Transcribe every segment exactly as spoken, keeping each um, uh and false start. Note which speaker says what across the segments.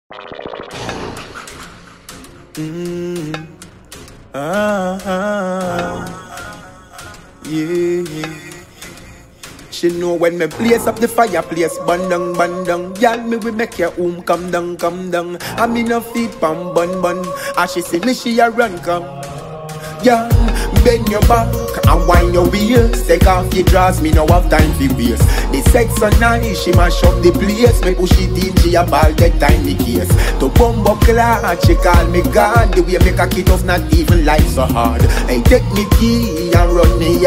Speaker 1: Mm. Ah, ah. Yeah. She know when me blaze up the fireplace, bun down, bun down. Y'all me we make your home come down, come down. I me no feet pam bun bun. As she see me, she a run come. Yeah, bend your back and wind your waist. Take off your drawers, me no have time for waste. The sex so nice, she mash up the place. Me push it in, she a ball that tiny case. To bumbo clad, she call me God. The way make a kid off, not even life so hard. Hey, take me key and run me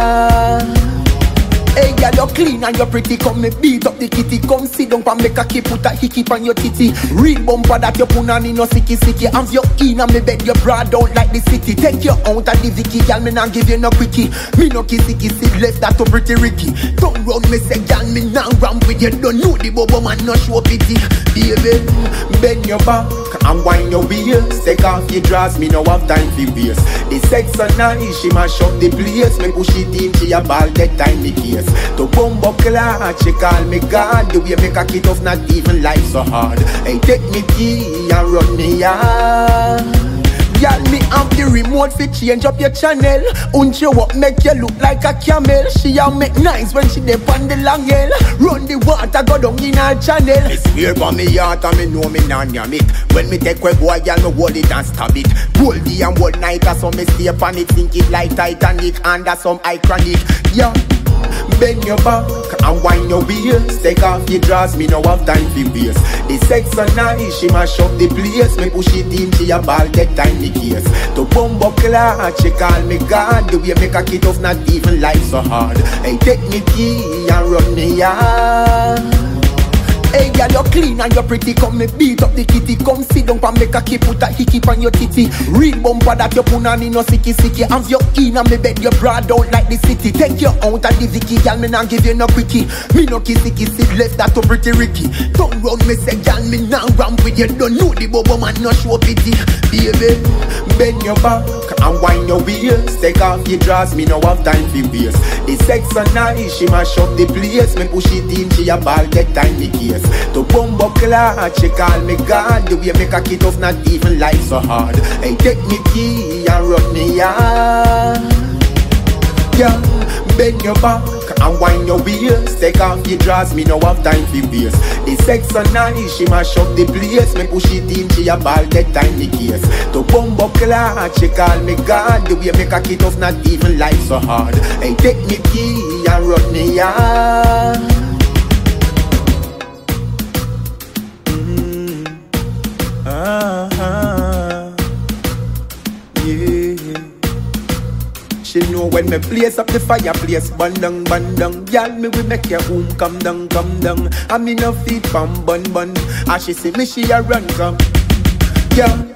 Speaker 1: yard. Hey, girl, you're clean and you're pretty. Come me beat up the kitty. Come sit down and make a key. Put a hickey on your titty. Real bumper that you put on in no sicky sicky. Hands your in and me bed you broad out like the city. Take you out of the Vicky, girl, me not give you no quickie. Me no kissy kissy, left that to pretty Ricky. Don't run me say, girl, me not ramp with you. Don't know the bobo man, no show pity. Baby, bend your back and wind your waist. Take off your drawers, me no have time for waste. The sex so nice, she mash up the place. Me push it in, she a ball that tiny case. To bumbo clad, she call me God. The way make a kid off, not even life so hard. Hey, take me key and run me yard. Y'all me have the remote fi change up your channel. Unch you up make you look like a camel. She a make nice when she dey on the long hill. Run the water go down in her channel. It's fear for me heart and me know me nah yam it. When me take way boy y'all me hold it and stab it. Boldy and whole night as some me stay on it. Think it like Titanic under some iconic. Yeah. Bend your back and wind your waist. Take off your drawers, me no have time for waste. The sex so nice, she mash up the place. Me push it in, she a ball that tiny case. To bumbo clad, she call me God. The way make a kid off, not even life so hard. Hey, take me key and run me yard. Hey, girl, you're clean and you're pretty. Come me beat up the kitty. Come sit down and make a key. Put a hickey on your titty. Real bumper that you put on in no sicky sicky. Hands your in and me bed you broad out like the city. Take you out of the Vicky, girl, me not give you no quickie. Me no kissy kissy, left that to pretty Ricky. Don't run me say, girl, me not ramp with you. Don't know the bobo man, no show pity. Baby, bend your back and wind your waist. Take off your drawers, me no have time for waste. The sex so nice, she mash up the place. Me push it in, she a ball that tiny case. To bumbo clad, she call me God. The way make a kid off, not even life so hard. Hey, take me key and run me yard. Yeah, bend your back and wind your waist. Take off your drawers, me no have time for waste. The sex so nice, she mash up the place. Me push it in, she a ball that tiny case. To bumbo clad, she call me God. The way make a kid off, not even life so hard. Hey, take me key and run me yard. Ah, ah, yeah. She know when me blaze up the fireplace, bun down, bun down. Y'all me we make your home come down, come down. I me no feet pam bun bun. As she see me, she a run come. Yeah.